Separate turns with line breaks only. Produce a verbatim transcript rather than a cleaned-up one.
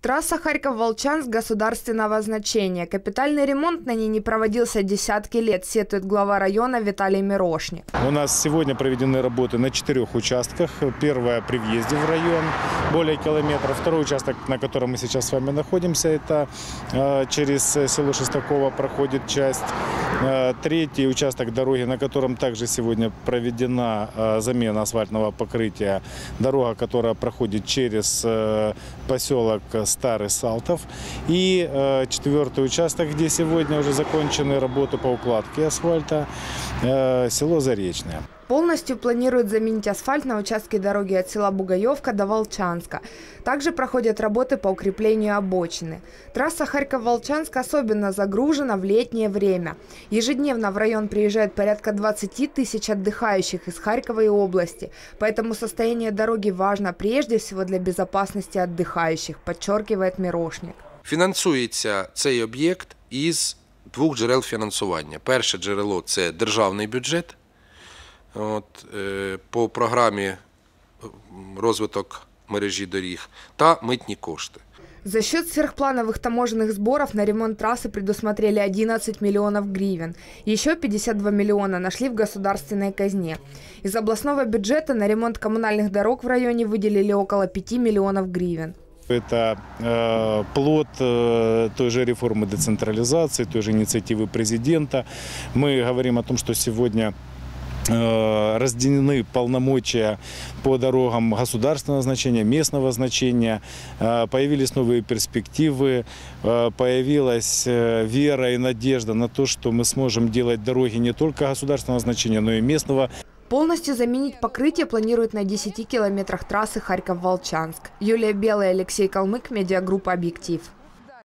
Трасса Харьков-Волчанск государственного значения. Капитальный ремонт на ней не проводился десятки лет, сетует глава района Виталий Мирошник.
У нас сегодня проведены работы на четырех участках. Первое при въезде в район, более километра. Второй участок, на котором мы сейчас с вами находимся, это через село Шестаково проходит часть. Третий участок дороги, на котором также сегодня проведена замена асфальтного покрытия. Дорога, которая проходит через поселок Старый Салтов. И э, четвертый участок, где сегодня уже закончены работы по укладке асфальта, э, село Заречное.
Полностью планируют заменить асфальт на участке дороги от села Бугаевка до Волчанска. Также проходят работы по укреплению обочины. Трасса Харьков-Волчанск особенно загружена в летнее время. Ежедневно в район приезжает порядка двадцати тысяч отдыхающих из Харькова и области. Поэтому состояние дороги важно прежде всего для безопасности отдыхающих, подчеркивает Мирошник.
Фінансується цей об'єкт із двох джерел фінансування. Перше джерело – це державний бюджет. От, е, по програмі розвиток мережі доріг та митні кошти.
За счет сверхплановых таможенных сборов на ремонт трассы предусмотрели одиннадцать миллионов гривен. Еще пятьдесят два миллиона нашли в государственной казне. Из областного бюджета на ремонт коммунальных дорог в районе выделили около пяти миллионов гривен.
Это э, плод э, той же реформы децентрализации, той же инициативы президента. Мы говорим о том, что сегодня разделены полномочия по дорогам государственного значения, местного значения, появились новые перспективы, появилась вера и надежда на то, что мы сможем делать дороги не только государственного значения, но и местного.
Полностью заменить покрытие планируют на десяти километрах трассы Харьков-Волчанск. Юлия Белая, Алексей Калмык, медиагруппа «Объектив».